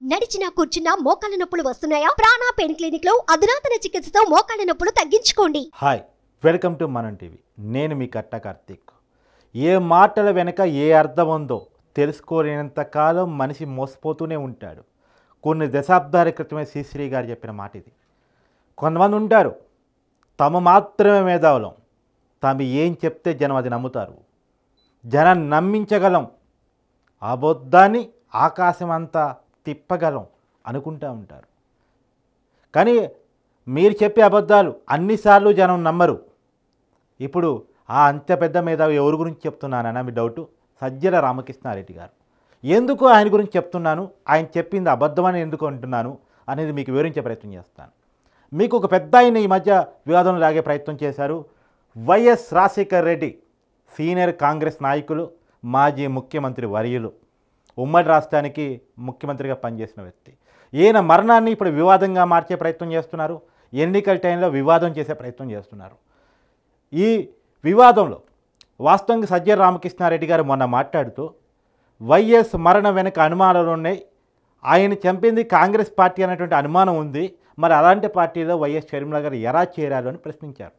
నడిచినా కూర్చున్నా మోకాళ్ళ నొప్పులు వస్తున్నాయా? ప్రాణ పెయిన్ క్లినిక్ లో అధునాతన చికిత్సతో మోకాళ్ళ నొప్పులు తగ్గించుకోండి. Hi, welcome to Manam TV. నేను మీ కట్ట కార్తీక్. ఏ మాటల వెనక ఏ అర్థం ఉందో తెలుసుకోలేనంత కాలం మనిషి మోసపోతూనే ఉంటాడు. కొన్ని దశాబ్దాల క్రితమే శ్రీశ్రీ గారు చెప్పిన మాట ఇది. కొంతమంది ఉంటారు, తమ మాత్రమే మేధావులం, తాము ఏం చెప్తే జనం అది నమ్ముతారు, జనం నమ్మించగలం, అబద్ధాన్ని ఆకాశం అంతా తిప్పగలం అనుకుంటూ ఉంటారు. కానీ మీరు చెప్పే అబద్ధాలు అన్నిసార్లు జనం నమ్మరు. ఇప్పుడు ఆ అంత పెద్ద మేధావి ఎవరి గురించి చెప్తున్నానన్నా మీ డౌటు, సజ్జల రామకృష్ణారెడ్డి గారు. ఎందుకు ఆయన గురించి చెప్తున్నాను, ఆయన చెప్పింది అబద్ధమని ఎందుకు అంటున్నాను అనేది మీకు వివరించే ప్రయత్నం చేస్తాను. మీకు ఒక పెద్ద ఆయన ఈ మధ్య వివాదం లాగే ప్రయత్నం చేశారు. వైఎస్ రాజశేఖర్ రెడ్డి, సీనియర్ కాంగ్రెస్ నాయకులు, మాజీ ముఖ్యమంత్రి వర్యులు, ఉమ్మడి రాష్ట్రానికి ముఖ్యమంత్రిగా పనిచేసిన వ్యక్తి. ఈయన మరణాన్ని ఇప్పుడు వివాదంగా మార్చే ప్రయత్నం చేస్తున్నారు. ఎన్నికల టైంలో వివాదం చేసే ప్రయత్నం చేస్తున్నారు. ఈ వివాదంలో వాస్తవంగా సజ్జల రామకృష్ణారెడ్డి గారు మొన్న మాట్లాడుతూ వైఎస్ మరణం వెనుక అనుమానాలు ఉన్నాయి, ఆయన చంపింది కాంగ్రెస్ పార్టీ అనేటువంటి అనుమానం ఉంది, మరి అలాంటి పార్టీలో వైఎస్ షర్మిల గారు ఎలా చేరారు అని ప్రశ్నించారు.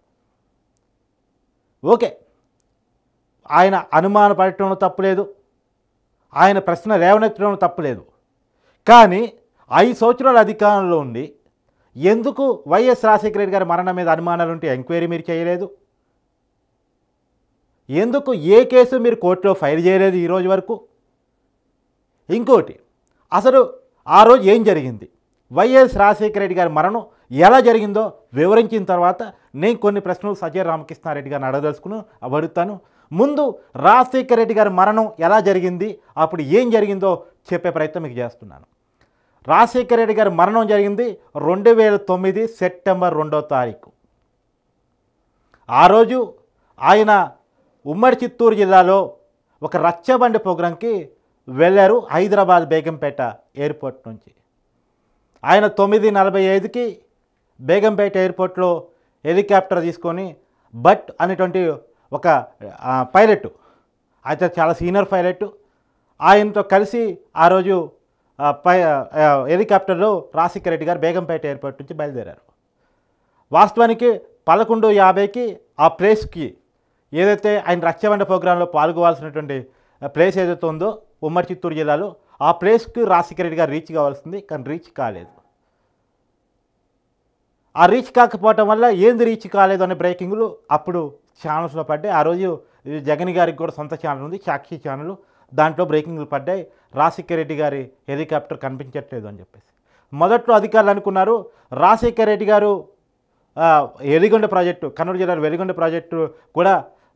ఓకే, ఆయన అనుమాన పడటంలో తప్పులేదు, ఆయన ప్రశ్న లేవనెత్తడంలో తప్పులేదు. కానీ 5 సంవత్సరాల అధికారంలో ఉండి ఎందుకు వైఎస్ రాజశేఖర రెడ్డి గారి మరణం మీద అనుమానాలు ఉంటే ఎంక్వైరీ మీరు చేయలేదు? ఎందుకు ఏ కేసు మీరు కోర్టులో ఫైల్ చేయలేదు ఈ రోజు వరకు? ఇంకోటి, అసలు ఆ రోజు ఏం జరిగింది, వైఎస్ రాజశేఖర రెడ్డి గారి మరణం ఎలా జరిగిందో వివరించిన తర్వాత నేను కొన్ని ప్రశ్నలు సజ్జల రామకృష్ణారెడ్డి గారిని అడుగుతాను. ముందు రాజశేఖర రెడ్డి గారి మరణం ఎలా జరిగింది, అప్పుడు ఏం జరిగిందో చెప్పే ప్రయత్నం మీకు చేస్తున్నాను. రాజశేఖర రెడ్డి గారి మరణం జరిగింది 2009 సెప్టెంబర్ 2వ తారీఖు. ఆ రోజు ఆయన ఉమ్మడి చిత్తూరు జిల్లాలో ఒక రచ్చబండి ప్రోగ్రాంకి వెళ్ళారు, హైదరాబాద్ బేగంపేట ఎయిర్పోర్ట్ నుంచి. ఆయన 9:45కి బేగంపేట ఎయిర్పోర్ట్లో హెలికాప్టర్ తీసుకొని భట్ అనేటువంటి ఒక పైలట్, అయితే చాలా సీనియర్ పైలట్, ఆయనతో కలిసి ఆ రోజు హెలికాప్టర్లో రాజశేఖర రెడ్డి గారు బేగంపేట ఎయిర్పోర్ట్ నుంచి బయలుదేరారు. వాస్తవానికి 11:50కి ఆ ప్లేస్కి, ఏదైతే ఆయన రక్షబండ ప్రోగ్రాంలో పాల్గొవాల్సినటువంటి ప్లేస్ ఏదైతే ఉందో ఉమ్మడి చిత్తూరు జిల్లాలో, ఆ ప్లేస్కి రాజశేఖర రెడ్డి గారు రీచ్ కావాల్సింది, కానీ రీచ్ కాలేదు. ఆ రీచ్ కాకపోవటం వల్ల ఏంది రీచ్ కాలేదు అనే బ్రేకింగ్లు అప్పుడు ఛానల్స్లో పడ్డాయి. ఆ రోజు జగన్ గారికి కూడా సొంత ఛానల్ ఉంది, సాక్షి ఛానల్, దాంట్లో బ్రేకింగ్లు పడ్డాయి. రాజశేఖర రెడ్డి గారి హెలికాప్టర్ కనిపించట్లేదు అని చెప్పేసి మొదట్లో అధికారులు అనుకున్నారు. రాజశేఖర రెడ్డి గారు వెలిగొండ ప్రాజెక్టు, కర్నూలు జిల్లాలో వెలిగొండ ప్రాజెక్టు కూడా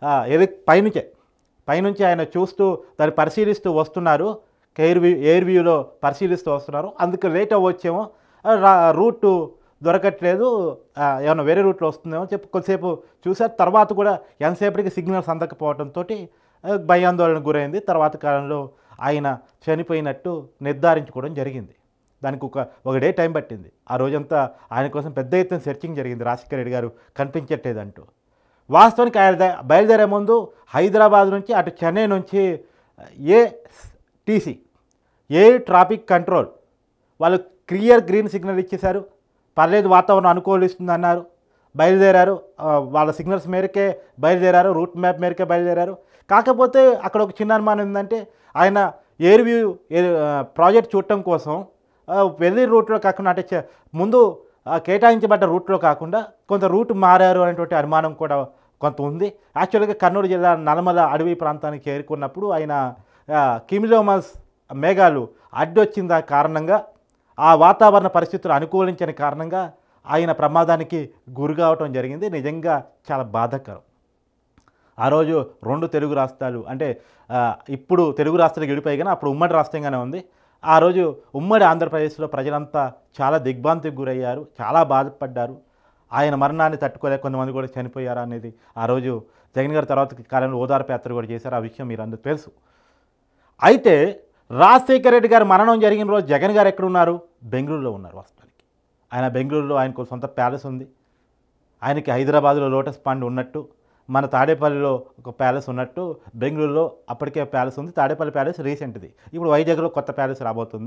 పైనుంచి ఆయన చూస్తూ దాన్ని పరిశీలిస్తూ వస్తున్నారు, ఎయిర్ వ్యూలో పరిశీలిస్తూ వస్తున్నారు, అందుకు లేట్ అవ్వచ్చేమో, రూటు దొరకట్లేదు, ఏమన్నా వేరే రూట్లో వస్తుందేమో చెప్పి కొద్దిసేపు చూసారు. తర్వాత కూడా ఎంతసేపటికి సిగ్నల్స్ అందకపోవడంతో భయాందోళనకు గురైంది. తర్వాత కాలంలో ఆయన చనిపోయినట్టు నిర్ధారించుకోవడం జరిగింది. దానికి ఒక డే టైం పట్టింది. ఆ రోజంతా ఆయన కోసం పెద్ద ఎత్తున సెర్చింగ్ జరిగింది, రాజశేఖర రెడ్డి గారు కనిపించట్లేదంటూ. వాస్తవానికి ఆయన బయలుదేరే ముందు హైదరాబాద్ నుంచి అటు చెన్నై నుంచి ఏటీసీ, ఎయిర్ ట్రాఫిక్ కంట్రోల్ వాళ్ళు క్లియర్ గ్రీన్ సిగ్నల్ ఇచ్చేశారు, పర్లేదు వాతావరణం అనుకూలిస్తుంది అన్నారు, బయలుదేరారు. వాళ్ళ సిగ్నల్స్ మేరకే బయలుదేరారు, రూట్ మ్యాప్ మేరకే బయలుదేరారు. కాకపోతే అక్కడ ఒక చిన్న అనుమానం ఏంటంటే, ఆయన ఎయిర్ వ్యూ ప్రాజెక్ట్ చూడటం కోసం వెళ్ళి రూట్లో కాకుండా, అంటే ముందు కేటాయించబడ్డ రూట్లో కాకుండా కొంత రూట్ మారారు అనేటువంటి అనుమానం కూడా కొంత ఉంది. యాక్చువల్గా కర్నూలు జిల్లా నల్లమల అడవి ప్రాంతానికి చేరుకున్నప్పుడు ఆయన కిమిలోమస్ మేఘాలు అడ్డొచ్చిన కారణంగా, ఆ వాతావరణ పరిస్థితులు అనుకూలించని కారణంగా ఆయన ప్రమాదానికి గురి కావటం జరిగింది. నిజంగా చాలా బాధాకరం. ఆ రోజు 2 తెలుగు రాష్ట్రాలు, అంటే ఇప్పుడు తెలుగు రాష్ట్రాలు విడిపోయి కానీ అప్పుడు ఉమ్మడి రాష్ట్రంగానే ఉంది. ఆ రోజు ఉమ్మడి ఆంధ్రప్రదేశ్లో ప్రజలంతా చాలా దిగ్భ్రాంతికి గురయ్యారు, చాలా బాధపడ్డారు. ఆయన మరణాన్ని తట్టుకోలేక కొంతమంది కూడా చనిపోయారు అనేది ఆ రోజు జగన్ గారి తర్వాత కాలంలో ఓదార్పు యాత్ర కూడా చేశారు. ఆ విషయం మీరు అందరూ తెలుసు. అయితే రాజశేఖర రెడ్డి గారి మరణం జరిగిన రోజు జగన్ గారు ఎక్కడున్నారు? బెంగళూరులో ఉన్నారు. వాస్తవానికి ఆయన బెంగళూరులో ఆయనకు సొంత ప్యాలెస్ ఉంది. ఆయనకి హైదరాబాద్లో లోటస్ పాండ్ ఉన్నట్టు, మన తాడేపల్లిలో ఒక ప్యాలెస్ ఉన్నట్టు బెంగళూరులో అప్పటికే ప్యాలెస్ ఉంది. తాడేపల్లి ప్యాలెస్ రీసెంట్ది, ఇప్పుడు వైజాగ్లో కొత్త ప్యాలెస్ రాబోతుంది.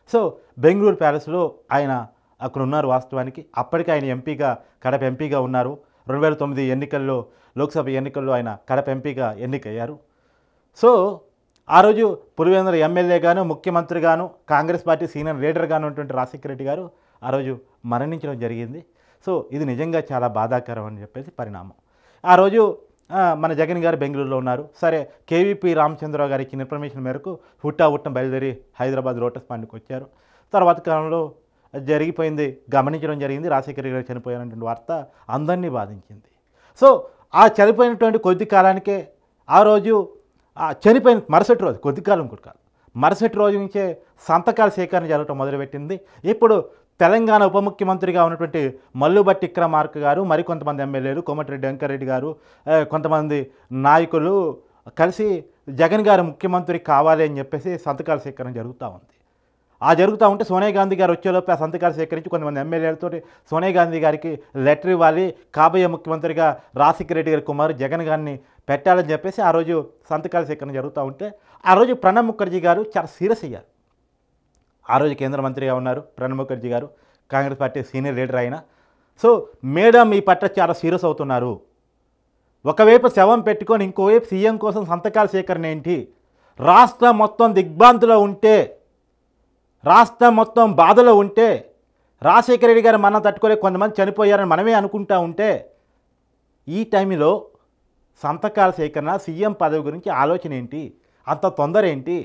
సో బెంగళూరు ప్యాలెస్లో ఆయన అక్కడ ఉన్నారు. వాస్తవానికి అప్పటికే ఆయన ఎంపీగా, కడప ఎంపీగా ఉన్నారు. 2009 ఎన్నికల్లో, లోక్సభ ఎన్నికల్లో ఆయన కడప ఎంపీగా ఎన్నికయ్యారు. సో ఆ రోజు పులివెందుల ఎమ్మెల్యేగాను, ముఖ్యమంత్రిగాను, కాంగ్రెస్ పార్టీ సీనియర్ లీడర్గాను ఉన్నటువంటి రాజశేఖర రెడ్డి గారు ఆ రోజు మరణించడం జరిగింది. సో ఇది నిజంగా చాలా బాధాకరం అని చెప్పేసి పరిణామం. ఆ రోజు మన జగన్ గారు బెంగళూరులో ఉన్నారు. సరే, కేవీపీ రామచంద్రరావు గారి ఇచ్చిన ఇన్ఫర్మేషన్ మేరకు హుట్టా బయలుదేరి హైదరాబాద్ లోటస్ పాండ్కి వచ్చారు. తర్వాత కాలంలో జరిగిపోయింది గమనించడం జరిగింది. రాజశేఖర రెడ్డి గారు చనిపోయినటువంటి వార్త అందరినీ బాధించింది. సో ఆ చనిపోయినటువంటి కొద్ది కాలానికే ఆ రోజు చనిపోయిన మరుసటి రోజు, కొద్ది కాలం కూడా కాదు, మరుసటి రోజు నుంచే సంతకాల సేకరణ జరగడం మొదలుపెట్టింది. ఇప్పుడు తెలంగాణ ఉప ముఖ్యమంత్రిగా ఉన్నటువంటి మల్లుబట్టి విక్రమార్క గారు, మరికొంతమంది ఎమ్మెల్యేలు, కోమటిరెడ్డి వెంకరెడ్డి గారు, కొంతమంది నాయకులు కలిసి జగన్ గారు ముఖ్యమంత్రి కావాలి అని చెప్పేసి సంతకాల సేకరణ జరుగుతూ ఉంది. జరుగుతూ ఉంటే సోనియా గాంధీ గారు వచ్చేలోపు ఆ సంతకాలు సేకరించి కొంతమంది ఎమ్మెల్యేలతో సోనియా గాంధీ గారికి లెటర్ ఇవ్వాలి, కాబోయే ముఖ్యమంత్రిగా రాజశేఖర రెడ్డి గారి కుమారు జగన్ గారిని పెట్టాలని చెప్పేసి ఆ రోజు సంతకాల సేకరణ జరుగుతూ ఉంటే ఆ రోజు ప్రణబ్ ముఖర్జీ గారు చాలా సీరియస్ అయ్యారు. ఆ రోజు కేంద్ర మంత్రిగా ఉన్నారు Pranab Mukherjee garu, Congress party senior leader అయిన. సో మేడం ఈ పట్ల చాలా సీరియస్ అవుతున్నారు. ఒకవైపు శవం పెట్టుకొని ఇంకోవైపు సీఎం కోసం సంతకాల సేకరణ ఏంటి? రాష్ట్రం మొత్తం దిగ్భ్రాంతిలో ఉంటే, రాష్ట్రం మొత్తం బాధలో ఉంటే, రాజశేఖర రెడ్డి గారు మనం తట్టుకోలే కొంతమంది చనిపోయారని మనమే అనుకుంటా ఉంటే, ఈ టైంలో సంతకాల సేకరణ, సీఎం పదవి గురించి ఆలోచన ఏంటి? అంత తొందర ఏంటి?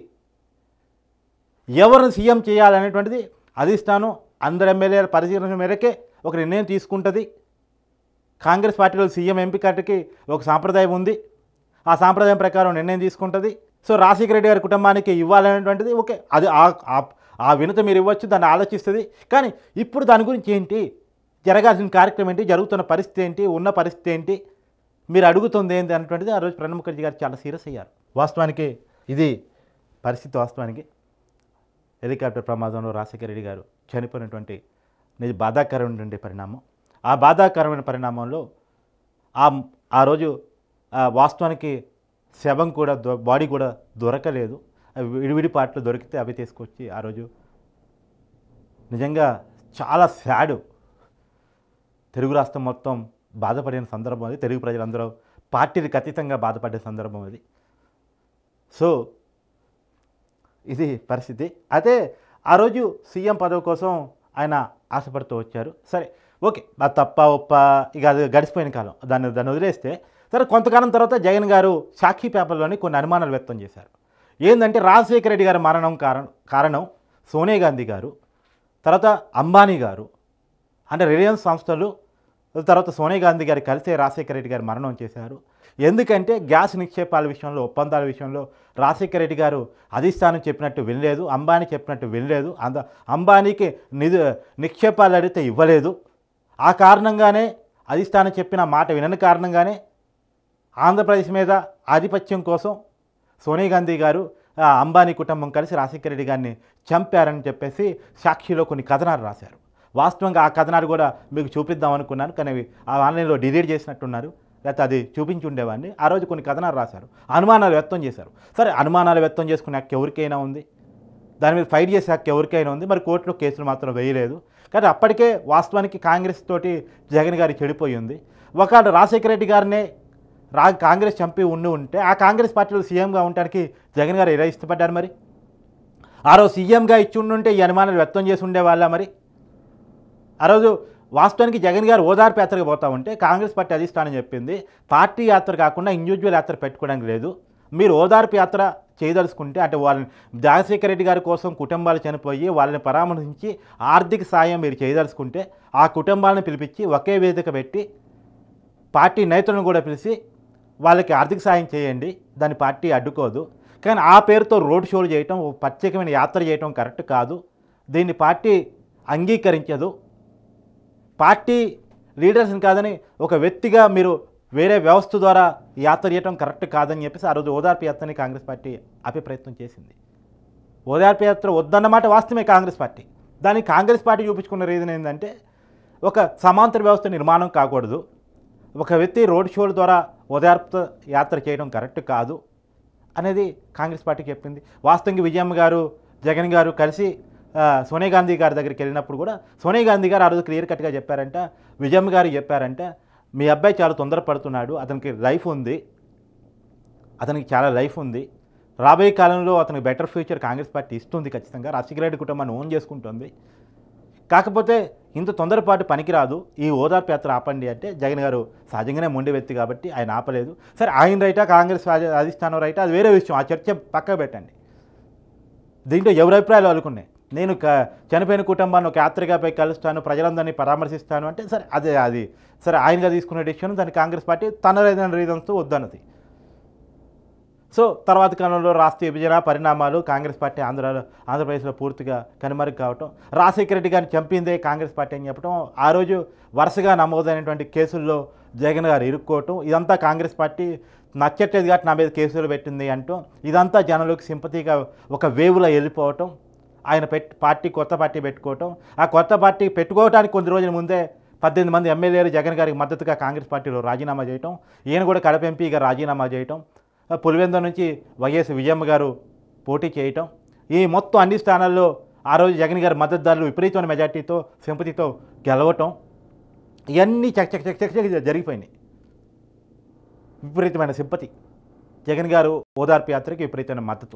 ఎవరిని సీఎం చేయాలనేటువంటిది అధిష్టానం అందరు ఎమ్మెల్యేల పరిశీలన మేరకే ఒక నిర్ణయం తీసుకుంటుంది. కాంగ్రెస్ పార్టీలో సీఎం ఎంపికకి ఒక సాంప్రదాయం ఉంది. ఆ సాంప్రదాయం ప్రకారం నిర్ణయం తీసుకుంటుంది. సో రాజశేఖర రెడ్డి గారి కుటుంబానికి ఇవ్వాలనేటువంటిది ఓకే, అది ఆ వినతి మీరు ఇవ్వచ్చు, దాన్ని ఆలోచిస్తుంది. కానీ ఇప్పుడు దాని గురించి ఏంటి, జరగాల్సిన కార్యక్రమం ఏంటి, జరుగుతున్న పరిస్థితి ఏంటి, ఉన్న పరిస్థితి ఏంటి, మీరు అడుగుతుంది ఏంటి అనేటువంటిది ఆ రోజు ప్రణబ్ ముఖర్జీ గారు చాలా సీరియస్ అయ్యారు. వాస్తవానికి ఇది పరిస్థితి. వాస్తవానికి హెలికాప్టర్ ప్రమాదంలో రాజశేఖర రెడ్డి గారు చనిపోయినటువంటి బాధాకరమైనటువంటి పరిణామం. ఆ బాధాకరమైన పరిణామంలో ఆ రోజు వాస్తవానికి శవం కూడా బాడీ కూడా దొరకలేదు. విడివిడి పాటలు దొరికితే అవి తీసుకొచ్చి ఆ రోజు నిజంగా చాలా సాడ్. తెలుగు రాష్ట్రం మొత్తం బాధపడిన సందర్భం అది. తెలుగు ప్రజలందరూ పార్టీలకు అతీతంగా బాధపడే సందర్భం అది. సో ఇది పరిస్థితి. అయితే ఆ రోజు సీఎం పదవి కోసం ఆయన ఆశపడుతూ వచ్చారు. సరే ఓకే, అది తప్ప ఒప్ప ఇక అది గడిచిపోయిన కాలం, దాన్ని వదిలేస్తే సరే కొంతకాలం తర్వాత జగన్ గారు సాక్షి పేపర్లోని కొన్ని అనుమానాలు వ్యక్తం చేశారు. ఏంటంటే రాజశేఖర రెడ్డి గారి మరణం కారణం సోనియా గాంధీ గారు, తర్వాత అంబానీ గారు, అంటే రిలయన్స్ సంస్థలు, తర్వాత సోనియా గాంధీ గారు కలిసే రాజశేఖర రెడ్డి గారు మరణం చేశారు. ఎందుకంటే గ్యాస్ నిక్షేపాల విషయంలో, ఒప్పందాల విషయంలో రాజశేఖర రెడ్డి గారు అధిష్టానం చెప్పినట్టు వినలేదు, అంబానీ చెప్పినట్టు వినలేదు, అంబానీకి నిక్షేపాలు అడిగితే ఇవ్వలేదు. ఆ కారణంగానే అధిష్టానం చెప్పిన మాట వినని కారణంగానే ఆంధ్రప్రదేశ్ మీద ఆధిపత్యం కోసం సోనియా గాంధీ గారు, అంబానీ కుటుంబం కలిసి రాజశేఖర రెడ్డి గారిని చంపారని చెప్పేసి సాక్షిలో కొన్ని కథనాలు రాశారు. వాస్తవంగా ఆ కథనాలు కూడా మీకు చూపిద్దాం అనుకున్నాను, కానీ ఆ ఆన్లైన్లో డిలీట్ చేసినట్టున్నారు, లేకపోతే అది చూపించి ఉండేవాడిని. ఆ రోజు కొన్ని కథనాలు రాశారు, అనుమానాలు వ్యక్తం చేశారు. సరే, అనుమానాలు వ్యక్తం చేసుకునే హక్కు ఎవరికైనా ఉంది, దాని మీద ఫైట్ చేసే హక్కు ఎవరికైనా ఉంది. మరి కోర్టులో కేసులు మాత్రం వేయలేదు. కానీ అప్పటికే వాస్తవానికి కాంగ్రెస్ తోటి జగన్ గారి చెడిపోయి ఉంది. ఒకవేళ రాజశేఖర రెడ్డి గారినే కాంగ్రెస్ చంపి ఉంటే ఆ కాంగ్రెస్ పార్టీలో సీఎంగా ఉండడానికి జగన్ గారు ఎలా ఇష్టపడ్డారు? మరి ఆ రోజు సీఎంగా ఇచ్చి ఉండుంటే ఈ అనుమానాలు వ్యక్తం చేసి ఉండేవాళ్ళ? మరి ఆ రోజు వాస్తవానికి జగన్ గారు ఓదార్పు యాత్రకు పోతా ఉంటే కాంగ్రెస్ పార్టీ అధిష్టానం చెప్పింది, పార్టీ యాత్ర కాకుండా ఇండివిజువల్ యాత్ర పెట్టుకోవడానికి లేదు, మీరు ఓదార్పు యాత్ర చేయదలుచుకుంటే అంటే వాళ్ళని రాజశేఖర రెడ్డి గారి కోసం కుటుంబాలు చనిపోయి వాళ్ళని పరామర్శించి ఆర్థిక సాయం మీరు చేయదలుచుకుంటే ఆ కుటుంబాలను పిలిపించి ఒకే వేదిక పెట్టి పార్టీ నేతలను కూడా పిలిచి వాళ్ళకి ఆర్థిక సాయం చేయండి, దాన్ని పార్టీ అడ్డుకోదు. కానీ ఆ పేరుతో రోడ్ షోలు చేయటం, ప్రత్యేకమైన యాత్ర చేయటం కరెక్ట్ కాదు, దీన్ని పార్టీ అంగీకరించదు. పార్టీ లీడర్స్ని కాదని ఒక వ్యక్తిగా మీరు వేరే వ్యవస్థ ద్వారా యాత్ర చేయటం కరెక్ట్ కాదని చెప్పేసి ఆ రోజు ఓదార్పు యాత్రని కాంగ్రెస్ పార్టీ ఆపే ప్రయత్నం చేసింది. ఓదార్పు యాత్ర వద్దన్నమాట వాస్తవమే కాంగ్రెస్ పార్టీ. దానికి కాంగ్రెస్ పార్టీ చూపించుకున్న రీజన్ ఏంటంటే ఒక సమాంతర వ్యవస్థ నిర్మాణం కాకూడదు, ఒక వ్యక్తి రోడ్ షోల ద్వారా ఓదార్పు యాత్ర చేయడం కరెక్ట్ కాదు అనేది కాంగ్రెస్ పార్టీకి చెప్పింది. వాస్తవంగా విజయమ్మ గారు, జగన్ గారు కలిసి సోనియా గాంధీ గారి దగ్గరికి వెళ్ళినప్పుడు కూడా సోనియా గాంధీ గారు ఆ రోజు క్లియర్ కట్గా చెప్పారంట, విజయమ్మ గారు చెప్పారంట, మీ అబ్బాయి చాలా తొందరపడుతున్నాడు, అతనికి లైఫ్ ఉంది, అతనికి చాలా లైఫ్ ఉంది, రాబోయే కాలంలో అతనికి బెటర్ ఫ్యూచర్ కాంగ్రెస్ పార్టీ ఇస్తుంది, ఖచ్చితంగా రాజశేఖర రెడ్డి కుటుంబాన్ని ఓన్ చేసుకుంటుంది, కాకపోతే ఇంత తొందరపాటు పనికిరాదు, ఈ ఓదార్పు యాత్ర ఆపండి అంటే జగన్ గారు సహజంగానే మొండి వ్యక్తి కాబట్టి ఆయన ఆపలేదు. సరే ఆయన రైటా కాంగ్రెస్ అధిష్టానం రైటా అది వేరే విషయం, ఆ చర్చ పక్కకు పెట్టండి. దీంట్లో ఎవరి అభిప్రాయాలు వాళ్ళకున్నాయి. నేను చనిపోయిన కుటుంబాన్ని ఒక యాత్రగా పోయి కలుస్తాను, ప్రజలందరినీ పరామర్శిస్తాను అంటే సరే అది సరే ఆయనగా తీసుకునే డెసిషన్, దాన్ని కాంగ్రెస్ పార్టీ తన రీజన్స్తో వద్దన్నది. సో తర్వాత కాలంలో రాష్ట్ర విభజన పరిణామాలు, కాంగ్రెస్ పార్టీ ఆంధ్రప్రదేశ్లో పూర్తిగా కనుమరుగు కావటం, రాజశేఖర రెడ్డి గారిని చంపిందే కాంగ్రెస్ పార్టీ అని చెప్పడం, ఆ రోజు వరుసగా నమోదైనటువంటి కేసుల్లో జగన్ గారు ఇరుక్కోవటం, ఇదంతా కాంగ్రెస్ పార్టీ నచ్చట్లేదు కాబట్టి నా మీద కేసులు పెట్టింది అంటూ ఇదంతా జనంలోకి సింపతిగా ఒక వేవ్లో వెళ్ళిపోవటం, ఆయన పార్టీ కొత్త పార్టీ పెట్టుకోవటం, ఆ కొత్త పార్టీ పెట్టుకోవడానికి కొద్ది రోజుల ముందే 18 మంది ఎమ్మెల్యేలు జగన్ గారికి మద్దతుగా కాంగ్రెస్ పార్టీలో రాజీనామా చేయటం, ఈయన కూడా కడప ఎంపీగా రాజీనామా చేయటం, పులివెందుల నుంచి వైఎస్ విజయమ్మ గారు పోటీ చేయటం, ఈ మొత్తం అన్ని స్థానాల్లో ఆ రోజు జగన్ గారి మద్దతుదారులు విపరీతమైన మెజార్టీతో సింపతితో గెలవటం, ఇవన్నీ చక్ జరిగిపోయినాయి. విపరీతమైన సింపతి, జగన్ గారు ఓదార్పు యాత్రకి విపరీతమైన మద్దతు.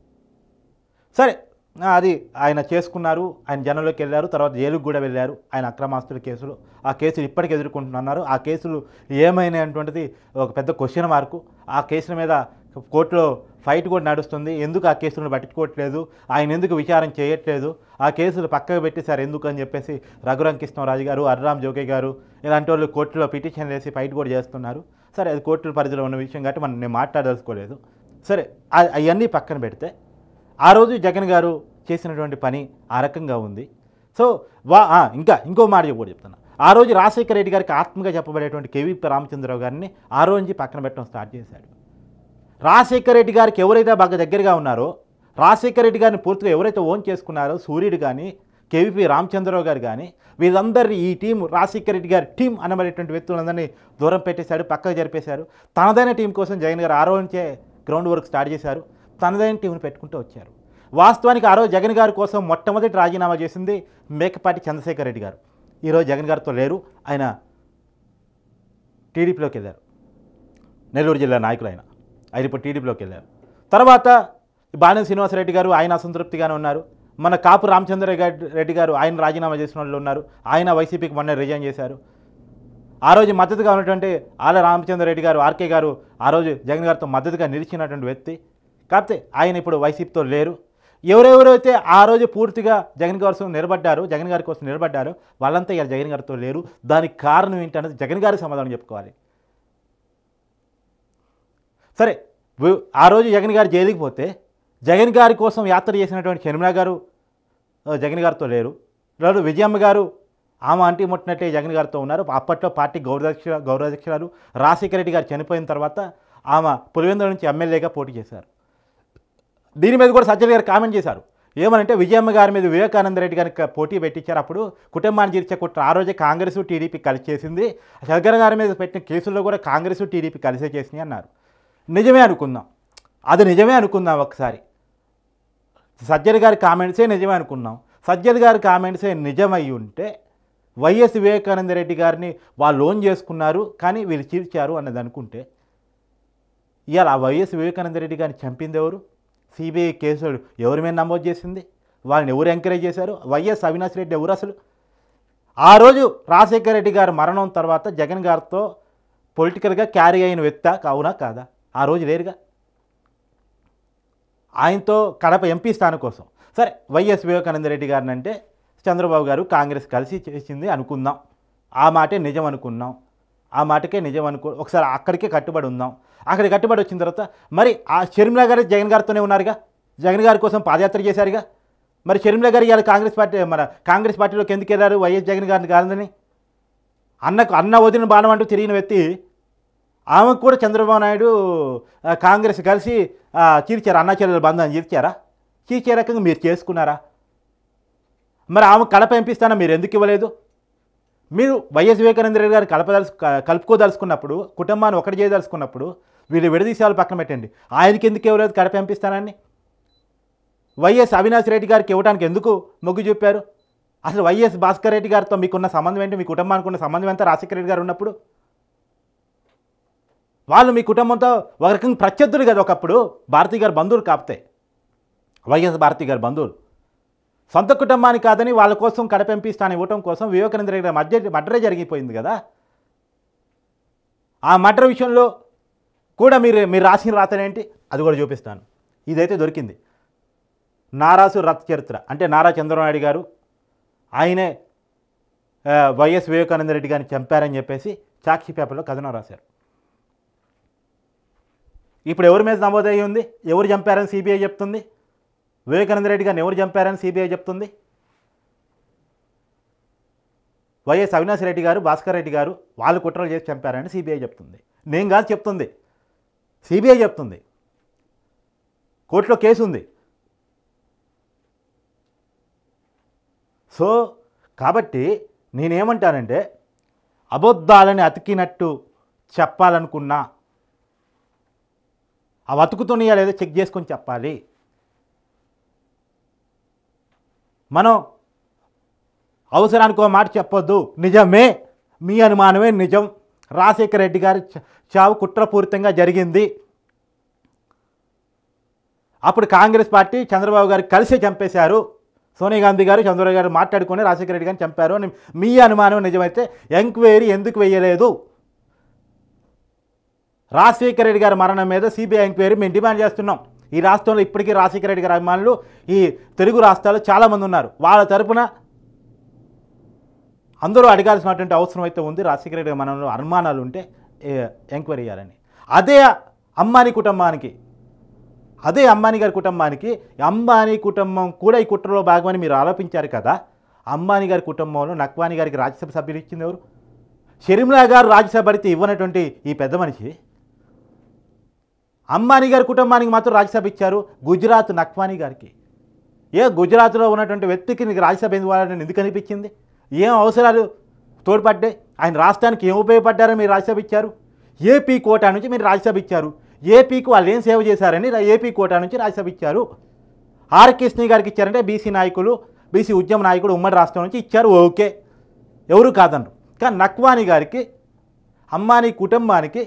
సరే అది ఆయన చేసుకున్నారు, ఆయన జనంలోకి వెళ్ళారు, తర్వాత జైలుకు కూడా వెళ్ళారు ఆయన అక్రమాస్తుల కేసులు. ఆ కేసులు ఇప్పటికీ ఎదుర్కొంటున్నారు. ఆ కేసులు ఏమైనాయటువంటిది ఒక పెద్ద క్వశ్చన్ మార్కు. ఆ కేసుల మీద కోర్టులో ఫైట్ కూడా నడుస్తుంది. ఎందుకు ఆ కేసులను పట్టించుకోవట్లేదు, ఆయన ఎందుకు విచారణ చేయట్లేదు, ఆ కేసులు పక్కకు పెట్టేశారు ఎందుకు అని చెప్పేసి రఘురామకృష్ణరాజు గారు, అర్రామ్ జోగే గారు ఇలాంటి వాళ్ళు కోర్టులో పిటిషన్ వేసి ఫైట్ కూడా చేస్తున్నారు. సరే అది కోర్టుల పరిధిలో ఉన్న విషయం కాబట్టి నేను మాట్లాడదలుచుకోలేదు. సరే అవన్నీ పక్కన పెడితే ఆ రోజు జగన్ గారు చేసినటువంటి పని ఆ రకంగా ఉంది. సో ఇంకో మాట కూడా చెప్తున్నా, ఆ రోజు రాజశేఖర రెడ్డి గారికి ఆత్మగా చెప్పబడేటువంటి కేవీపీ రామచంద్రరావు గారిని ఆ రోజు నుంచి పక్కన పెట్టడం స్టార్ట్ చేశాడు. రాజశేఖర రెడ్డి గారికి ఎవరైతే బాగా దగ్గరగా ఉన్నారో, రాజశేఖర రెడ్డి గారిని పూర్తిగా ఎవరైతే ఓన్ చేసుకున్నారో, సూర్యుడు కానీ కేవీపీ రామచంద్రరావు గారు కానీ వీళ్ళందరినీ ఈ టీం రాజశేఖర రెడ్డి గారి టీం అనబడేటువంటి వ్యక్తులందరినీ దూరం పెట్టేశాడు, పక్కకు జరిపేశారు. తనదైన టీం కోసం జగన్ గారు ఆ రోజు నుంచే గ్రౌండ్ వర్క్ స్టార్ట్ చేశారు, తనదైన టీంని పెట్టుకుంటూ వచ్చారు. వాస్తవానికి ఆ రోజు జగన్ గారి కోసం మొట్టమొదటి రాజీనామా చేసింది మేకపాటి చంద్రశేఖర్ రెడ్డి గారు. ఈరోజు జగన్ గారితో లేరు, ఆయన టీడీపీలోకి వెళ్ళారు. నెల్లూరు జిల్లా నాయకులు ఆయన ఇప్పుడు టీడీపీలోకి వెళ్ళారు. తర్వాత బాణం శ్రీనివాసరెడ్డి గారు ఆయన అసంతృప్తిగానే ఉన్నారు. మన కాపు రామచంద్ర రెడ్డి గారు ఆయన రాజీనామా చేసిన వాళ్ళు ఉన్నారు, ఆయన వైసీపీకి మొన్న రిజైన్ చేశారు. ఆ రోజు మద్దతుగా ఉన్నటువంటి ఆల రామచంద్రరెడ్డి గారు, ఆర్కే గారు ఆ రోజు జగన్ గారితో మద్దతుగా నిలిచినటువంటి వ్యక్తి. కాకపోతే ఆయన ఇప్పుడు వైసీపీతో లేరు. ఎవరెవరైతే ఆ రోజు పూర్తిగా జగన్ గారి కోసం నిలబడ్డారో వాళ్ళంతా ఇలా జగన్ గారితో లేరు. దానికి కారణం ఏంటనేది జగన్ గారికి సమాధానం చెప్పుకోవాలి. సరే ఆ రోజు జగన్ గారు జైలుకి పోతే జగన్ గారి కోసం యాత్ర చేసినటువంటి షర్మిల గారు జగన్ గారితో లేరు. లేదు విజయమ్మ గారు ఆమె అంటి ముట్టినట్టే జగన్ గారితో ఉన్నారు. అప్పట్లో పార్టీ గౌరవాధ్యక్షురాలు రాజశేఖర రెడ్డి గారు చనిపోయిన తర్వాత ఆమె పులివెందుల నుంచి ఎమ్మెల్యేగా పోటీ చేశారు. దీని మీద కూడా సజ్జల గారు కామెంట్ చేశారు. ఏమనంటే విజయమ్మ గారి మీద వివేకానంద రెడ్డి గారికి పోటీ పెట్టించారు. అప్పుడు కుటుంబాన్ని తీర్చే కుట్ర ఆ రోజే కాంగ్రెస్ టీడీపీ కలిసి చేసింది. సజ్జల గారి మీద పెట్టిన కేసుల్లో కూడా కాంగ్రెస్ టీడీపీ కలిసే చేసినాయి అన్నారు. నిజమే అనుకుందాం, అది నిజమే అనుకుందాం. ఒకసారి సజ్జల గారి కామెంట్సే నిజమే అనుకున్నాం. సజ్జల గారి కామెంట్సే నిజమై ఉంటే వైఎస్ వివేకానంద రెడ్డి గారిని వాళ్ళు లోన్ చేసుకున్నారు కానీ వీళ్ళు చీల్చారు అన్నది అనుకుంటే, ఇవాళ ఆ వైఎస్ వివేకానంద రెడ్డి గారిని చంపింది ఎవరు? సిబిఐ కేసులు ఎవరి మీద నమోదు చేసింది? వాళ్ళని ఎవరు ఎంకరేజ్ చేశారు? వైఎస్ అవినాష్ రెడ్డి ఎవరు అసలు? ఆ రోజు రాజశేఖర రెడ్డి గారి మరణం తర్వాత జగన్ గారితో పొలిటికల్గా క్యారీ అయిన వ్యక్తి అవునా కాదా? ఆ రోజు లేరుగా. ఆయనతో కడప ఎంపీ స్థానం కోసం సరే వైఎస్ వివేకానంద రెడ్డి గారిని అంటే చంద్రబాబు గారు కాంగ్రెస్ కలిసి చేసింది అనుకుందాం. ఆ మాటే నిజం అనుకున్నాం, ఆ మాటకే నిజం ఒకసారి అక్కడికే కట్టుబడి ఉందాం. అక్కడికి కట్టుబడి వచ్చిన తర్వాత మరి ఆ షర్మిల గారు జగన్ గారితోనే ఉన్నారుగా, జగన్ గారి కోసం పాదయాత్ర చేశారుగా. మరి షర్మిల గారు ఇవాళ కాంగ్రెస్ పార్టీలోకి ఎందుకు వెళ్ళారు? వైఎస్ జగన్ గారిని కాదని అన్న వదిలిన బాణం అంటూ తిరిగిన వ్యక్తి, ఆమెకు కూడా చంద్రబాబు నాయుడు కాంగ్రెస్ కలిసి చీల్చారు, అన్నా చెల్లెల బంధాన్ని చీల్చే రకంగా మీరు చేసుకున్నారా? మరి ఆమె కడప ఎంపిస్తానా మీరు ఎందుకు ఇవ్వలేదు? మీరు వైఎస్ వివేకానంద రెడ్డి గారు కలుపుకోదలుచుకున్నప్పుడు, కుటుంబాన్ని ఒకటి చేయదలుచుకున్నప్పుడు వీళ్ళు విడదీశాలు పక్కన పెట్టండి, ఆయనకి ఎందుకు ఇవ్వలేదు కడప ఎంపిస్తానని? వైఎస్ అవినాష్ రెడ్డి గారికి ఇవ్వడానికి ఎందుకు మొగ్గు చూపారు? అసలు వైఎస్ భాస్కర్ రెడ్డి గారితో మీకున్న సంబంధం ఏంటి? మీ కుటుంబానికి ఉన్న సంబంధం ఎంత? రాజశేఖర రెడ్డి గారు ఉన్నప్పుడు వాళ్ళు మీ కుటుంబంతో ఒక రకంగా ప్రత్యర్థులు కదా ఒకప్పుడు. భారతి గారు బంధువులు కాపితే వైఎస్ భారతి గారు బంధువులు సొంత కుటుంబానికి కాదని వాళ్ళ కోసం కడప ఎంపీ స్థానం ఇవ్వటం కోసం వివేకానంద రెడ్డి గారి మర్డరే జరిగిపోయింది కదా. ఆ మర్డర్ విషయంలో కూడా మీరు రాసిన రాతనేంటి అది కూడా చూపిస్తాను. ఇదైతే దొరికింది. నారాసు రథ చరిత్ర అంటే నారా చంద్రబాబు నాయుడు గారు ఆయనే వైఎస్ వివేకానంద రెడ్డి గారిని చంపారని చెప్పేసి సాక్షి పేపర్లో కథనం రాశారు. ఇప్పుడు ఎవరి మీద నమోదయ్యి ఉంది? ఎవరు చంపారని సిబిఐ చెప్తుంది. వివేకానంద రెడ్డి గారిని ఎవరు చంపారని సిబిఐ చెప్తుంది. వైఎస్ అవినాష్ రెడ్డి గారు భాస్కర్ రెడ్డి గారు వాళ్ళు కుట్రలు చేసి చంపారని సిబిఐ చెప్తుంది. నేను కాదు చెప్తుంది, సిబిఐ చెప్తుంది. కోర్టులో కేసు ఉంది. సో కాబట్టి నేనేమంటానంటే అబద్ధాలని అతికినట్టు చెప్పాలనుకున్నా అవి అతుకుతున్నాయా లేదో చెక్ చేసుకొని చెప్పాలి. మనం అవసరానికి ఒక మాట చెప్పొద్దు. నిజమే, మీ అనుమానమే నిజం. రాజశేఖర రెడ్డి గారి చావు కుట్రపూరితంగా జరిగింది. అప్పుడు కాంగ్రెస్ పార్టీ చంద్రబాబు గారు కలిసి చంపేశారు. సోనియా గాంధీ గారు చంద్రబాబు గారు మాట్లాడుకొని రాజశేఖర రెడ్డి గారిని చంపారు అని మీ అనుమానం నిజమైతే ఎంక్వైరీ ఎందుకు వేయలేదు? రాజశేఖర రెడ్డి గారి మరణం మీద సిబిఐ ఎంక్వైరీ మేము డిమాండ్ చేస్తున్నాం. ఈ రాష్ట్రంలో ఇప్పటికీ రాజశేఖర రెడ్డి గారి అభిమానులు ఈ తెలుగు రాష్ట్రాల్లో చాలామంది ఉన్నారు. వాళ్ళ తరపున అందరూ అడగాల్సినటువంటి అవసరం అయితే ఉంది. రాజశేఖర రెడ్డి గారి మరణంలో అనుమానాలు ఉంటే ఎంక్వైరీ చేయాలని. అదే అంబానీ కుటుంబానికి, అదే అంబానీ గారి కుటుంబానికి, అంబానీ కుటుంబం కూడా ఈ కుట్రలో భాగమని మీరు ఆరోపించారు కదా. అంబానీ గారి కుటుంబంలో నక్వానీ గారికి రాజ్యసభ సభ్యులు ఇచ్చింది ఎవరు? షర్మిలా గారు రాజ్యసభ అయితే ఇవ్వనటువంటి ఈ పెద్ద మనిషి అంబానీ గారి కుటుంబానికి మాత్రం రాజ్యసభ ఇచ్చారు. గుజరాత్ నక్వానీ గారికి. గుజరాత్లో ఉన్నటువంటి వ్యక్తికి నీకు రాజ్యసభ ఎందుకు అనిపించింది? ఏం అవసరాలు తోడ్పడ్డాయి? ఆయన రాష్ట్రానికి ఏం ఉపయోగపడ్డారని మీరు రాజ్యసభ ఇచ్చారు. ఏపీ కోటా నుంచి మీరు రాజ్యసభ ఇచ్చారు. ఏపీకి వాళ్ళు ఏం సేవ చేశారని ఏపీ కోటా నుంచి రాజ్యసభ ఇచ్చారు. ఆర్ కృష్ణ గారికి ఇచ్చారంటే బీసీ నాయకులు, బీసీ ఉద్యమ నాయకుడు ఉమ్మడి రాష్ట్రం నుంచి ఇచ్చారు. ఓకే, ఎవరు కాదన్నారు. కానీ నక్వానీ గారికి, అంబానీ కుటుంబానికి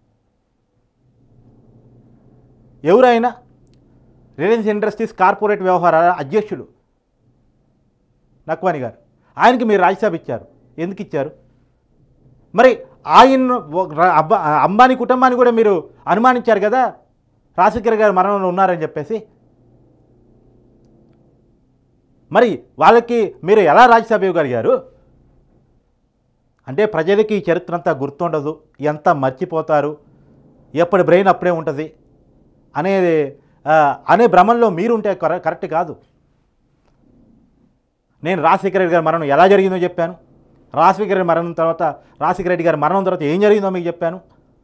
ఎవరైనా రిలయన్స్ ఇండస్ట్రీస్ కార్పొరేట్ వ్యవహారాల అధ్యక్షులు నక్వానీ గారు, ఆయనకి మీరు రాజ్యసభ ఇచ్చారు. ఎందుకు ఇచ్చారు? మరి ఆయన అంబానీ కుటుంబాన్ని కూడా మీరు అనుమానించారు కదా రాజశేఖర్ గారు మరణంలో ఉన్నారని చెప్పేసి. మరి వాళ్ళకి మీరు ఎలా రాజ్యసభ ఇవ్వగలిగారు? అంటే ప్రజలకి ఈ చరిత్ర అంతా గుర్తుండదు, ఎంత మర్చిపోతారు, ఎప్పటి బ్రెయిన్ అప్పుడే ఉంటుంది అనే భ్రమంలో మీరుంటే కరెక్ట్ కాదు. నేను రాజశేఖర రెడ్డి గారి మరణం ఎలా జరిగిందో చెప్పాను. రాజశేఖర రెడ్డి మరణం తర్వాత రాజశేఖర రెడ్డి గారి మరణం తర్వాత ఏం జరిగిందో మీకు చెప్పాను.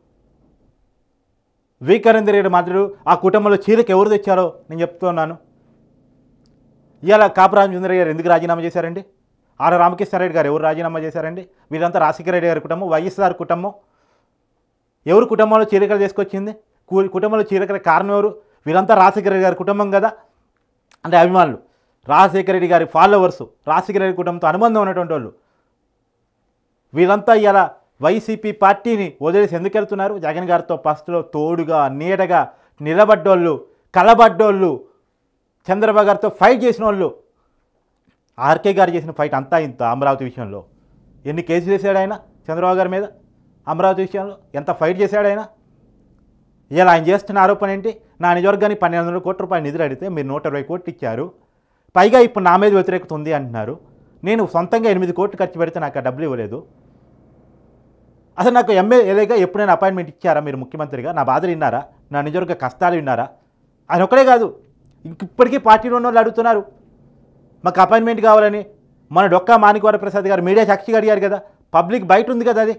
వివేకానంద రెడ్డి మాత్రుడు ఆ కుటుంబంలో చీరకు ఎవరు తెచ్చారో నేను చెప్తున్నాను. ఇవాళ కాపురాజేంద్ర గారు ఎందుకు రాజీనామా చేశారండి? ఆర్ రామకృష్ణారెడ్డి గారు ఎవరు రాజీనామా చేశారండి? వీరంతా రాజశేఖర రెడ్డి గారి కుటుంబం, వైఎస్ఆర్ కుటుంబం. ఎవరు కుటుంబంలో చీలికలు తీసుకొచ్చింది? కుటుంబంలో చీలికల కారణం ఎవరు? వీరంతా రాజశేఖర రెడ్డి గారి కుటుంబం కదా. అంటే అభిమానులు, రాజశేఖర రెడ్డి గారి ఫాలోవర్సు, రాజశేఖర రెడ్డి కుటుంబంతో అనుబంధం ఉన్నటువంటి వాళ్ళు. వీళ్ళంతా ఇలా వైసీపీ పార్టీని వదిలేసి ఎందుకు వెళ్తున్నారు? జగన్ గారితో ఫస్ట్లో తోడుగా నీడగా నిలబడ్డోళ్ళు, కలబడ్డోళ్ళు, చంద్రబాబు గారితో ఫైట్ చేసిన వాళ్ళు. ఆర్కే గారు చేసిన ఫైట్ అంతా ఇంత. అమరావతి విషయంలో ఎన్ని కేసులు వేసాడు ఆయన చంద్రబాబు గారి మీద? అమరావతి విషయంలో ఎంత ఫైట్ చేశాడు ఆయన? ఇలా ఆయన చేస్తున్న ఆరోపణ ఏంటి? నా నిజవర్గానికి 1200 కోట్ల రూపాయలు నిధులు అడిగితే మీరు 120 కోట్లు ఇచ్చారు, పైగా ఇప్పుడు నా మీద వ్యతిరేకత ఉంది అంటున్నారు. నేను సొంతంగా 8 కోట్లు ఖర్చు పెడితే నాకు ఆ డబ్బులు ఇవ్వలేదు. అసలు నాకు ఎమ్మెల్యేగా ఎప్పుడైనా అపాయింట్మెంట్ ఇచ్చారా మీరు ముఖ్యమంత్రిగా? నా బాధలు విన్నారా? నా నిజవర్గ కష్టాలు విన్నారా? ఆయన ఒక్కడే కాదు, ఇప్పటికీ పార్టీలో ఉన్న వాళ్ళు అడుగుతున్నారు మాకు అపాయింట్మెంట్ కావాలని. మన డొక్కా మాణిక్యవర ప్రసాద్ గారు మీడియా సాక్షిగా అడిగారు కదా. పబ్లిక్ బయట ఉంది కదా, అది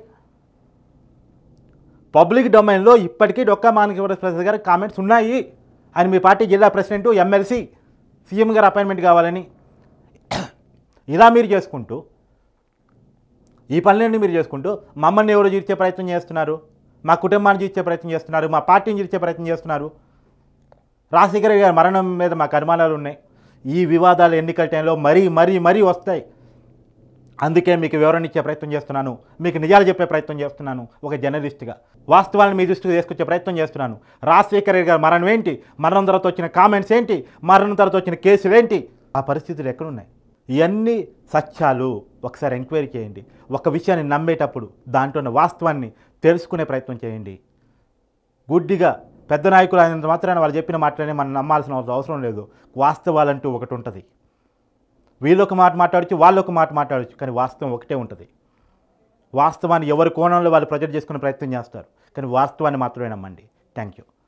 పబ్లిక్ డొమైన్లో ఇప్పటికీ డొక్కా మాణిక్యవర ప్రసాద్ గారి కామెంట్స్ ఉన్నాయి. ఆయన మీ పార్టీ జిల్లా president, MLC, CM garu appointment కావాలని. ఇలా మీరు చేసుకుంటూ, ఈ పనులన్నీ మీరు చేసుకుంటూ మమ్మల్ని ఎవరు తీర్చే ప్రయత్నం చేస్తున్నారు, మా కుటుంబాన్ని తీర్చే ప్రయత్నం చేస్తున్నారు, మా పార్టీని తీర్చే ప్రయత్నం చేస్తున్నారు. రాజశేఖర గారి మరణం మీద మాకు అనుమానాలు ఉన్నాయి. ఈ వివాదాలు ఎన్నికల టైంలో మరీ వస్తాయి. అందుకే మీకు వివరణ ఇచ్చే ప్రయత్నం చేస్తున్నాను, మీకు నిజాలు చెప్పే ప్రయత్నం చేస్తున్నాను. ఒక జర్నలిస్ట్గా వాస్తవాలను మీ దృష్టికి తీసుకొచ్చే ప్రయత్నం చేస్తున్నాను. రాజశేఖర గారి మరణం ఏంటి, మరణం తర్వాత వచ్చిన కామెంట్స్ ఏంటి, మరణం తర్వాత వచ్చిన కేసులు ఏంటి, ఆ పరిస్థితులు ఎక్కడున్నాయి, ఇవన్నీ సత్యాలు. ఒకసారి ఎంక్వైరీ చేయండి. ఒక విషయాన్ని నమ్మేటప్పుడు దాంట్లో ఉన్న వాస్తవాన్ని తెలుసుకునే ప్రయత్నం చేయండి. గుడ్డిగా పెద్ద నాయకులు అయినంత మాత్రాన వాళ్ళు చెప్పిన మాటలనే మనం నమ్మాల్సిన అవసరం లేదు. వాస్తవాలంటూ ఒకటి ఉంటుంది. వీళ్ళొక మాట మాట్లాడచ్చు, వాళ్ళొక మాట మాట్లాడచ్చు, కానీ వాస్తవం ఒకటే ఉంటుంది. వాస్తవాన్ని ఎవరి కోణంలో వాళ్ళు ప్రొజెక్ట్ చేసుకునే ప్రయత్నం చేస్తారు, కానీ వాస్తవాన్ని మాత్రమే నమ్మండి. Thank you.